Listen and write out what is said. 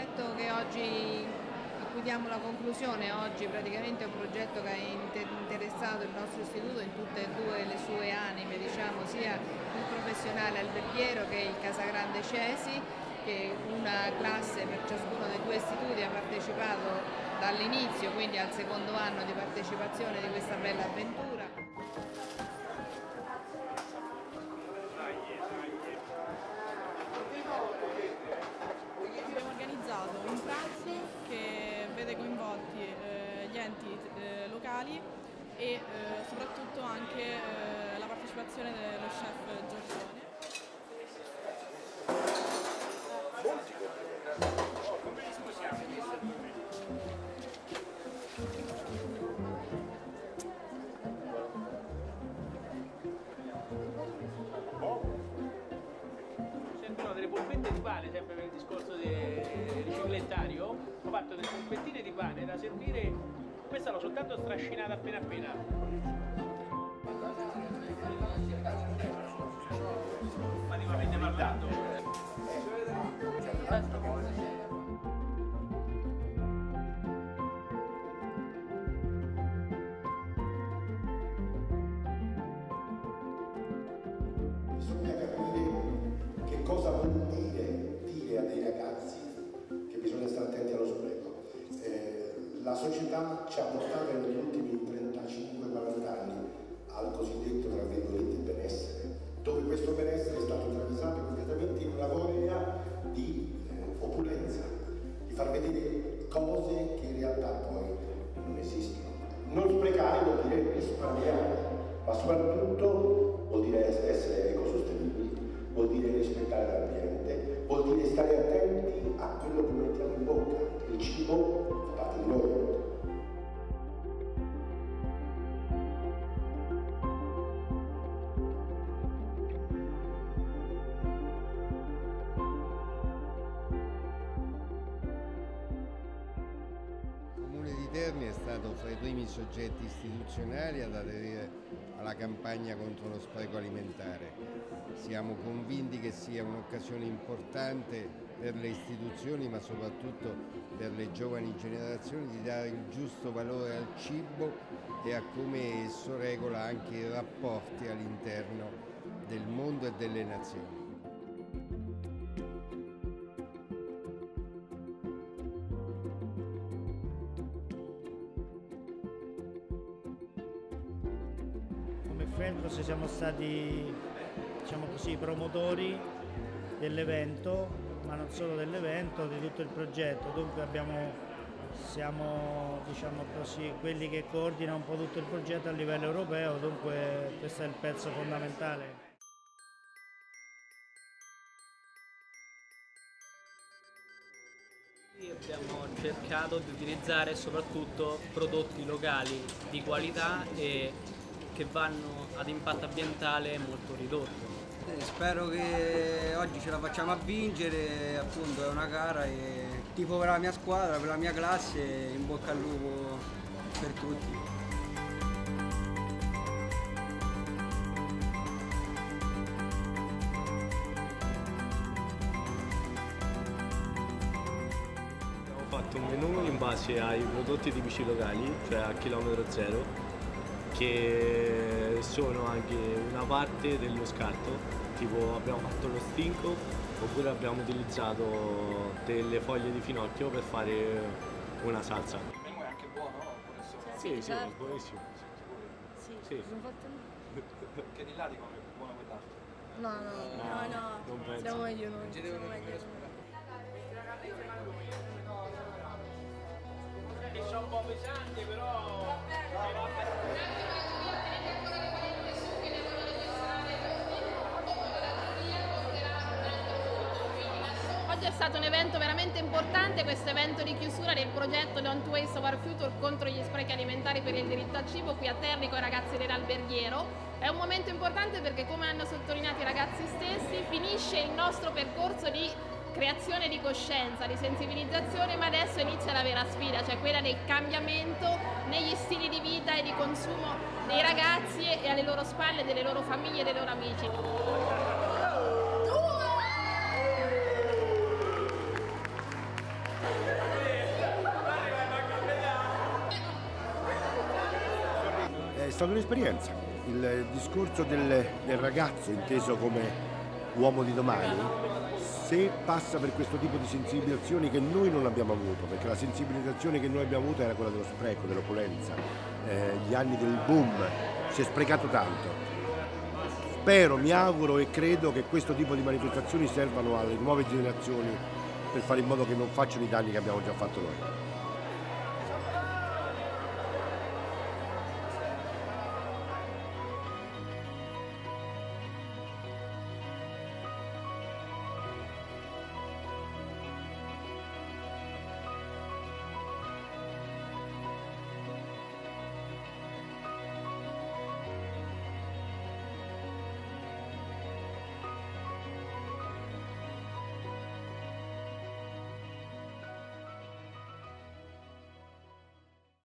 progetto che oggi, a cui diamo la conclusione oggi, praticamente è un progetto che ha interessato il nostro istituto in tutte e due le sue anime, diciamo, sia il professionale alberghiero che il Casagrande Cesi, che una classe per ciascuno dei due istituti ha partecipato dall'inizio, quindi al secondo anno di partecipazione di questa bella avventura. Abbiamo organizzato un pranzo che vede coinvolti gli enti locali e soprattutto anche la partecipazione dello chef Giorgione. Servono delle polpette di pane, sempre per il discorso del riciclettario. Ho fatto delle polpettine di pane da servire, questa l'ho soltanto strascinata appena appena. Ma ne avete parlato? Bisogna capire che cosa vuol dire a dei ragazzi che bisogna stare attenti allo spreco. La società ci ha portato negli ultimi 35-40 anni al cosiddetto, tra virgolette, benessere, dove questo benessere è stato travisato completamente in una voglia di opulenza, di far vedere cose che in realtà poi non esistono. Non sprecare vuol dire risparmiare, ma soprattutto vuol dire essere ecosostenibili, vuol dire rispettare l'ambiente, vuol dire stare attenti a quello che mettiamo in bocca. Il cibo fa parte di noi. Terni è stato fra i primi soggetti istituzionali ad aderire alla campagna contro lo spreco alimentare. Siamo convinti che sia un'occasione importante per le istituzioni, ma soprattutto per le giovani generazioni, di dare il giusto valore al cibo e a come esso regola anche i rapporti all'interno del mondo e delle nazioni. Friendcross siamo stati, diciamo così, promotori dell'evento, ma non solo dell'evento, di tutto il progetto. Dunque siamo, diciamo così, quelli che coordinano un po' tutto il progetto a livello europeo, dunque questo è il pezzo fondamentale. Abbiamo cercato di utilizzare soprattutto prodotti locali di qualità e che vanno ad impatto ambientale molto ridotto. Spero che oggi ce la facciamo a vincere, appunto è una gara e tifo per la mia squadra, per la mia classe, in bocca al lupo per tutti. Abbiamo fatto un menù in base ai prodotti tipici locali, cioè a chilometro zero, che sono anche una parte dello scarto, tipo abbiamo fatto lo stinco oppure abbiamo utilizzato delle foglie di finocchio per fare una salsa. Il menù è anche buono, no? Sì, certo. è buonissimo. Sì, l'ho fatto noi. Che di là dicono che è più buono quell'altro. No, non penso. siamo meglio noi. Siamo meglio sono un po' pesanti, però... Oggi è stato un evento veramente importante, questo evento di chiusura del progetto Don't Waste Our Future contro gli sprechi alimentari per il diritto al cibo qui a Terni con i ragazzi dell'Alberghiero. È un momento importante perché, come hanno sottolineato i ragazzi stessi, finisce il nostro percorso di creazione di coscienza, di sensibilizzazione, ma adesso inizia la vera sfida, cioè quella del cambiamento negli stili di vita e di consumo dei ragazzi e alle loro spalle, delle loro famiglie e dei loro amici. stata un'esperienza. Il discorso del ragazzo inteso come uomo di domani, se passa per questo tipo di sensibilizzazioni che noi non abbiamo avuto, perché la sensibilizzazione che noi abbiamo avuto era quella dello spreco, dell'opulenza, gli anni del boom, si è sprecato tanto. Spero, mi auguro e credo che questo tipo di manifestazioni servano alle nuove generazioni per fare in modo che non facciano i danni che abbiamo già fatto noi.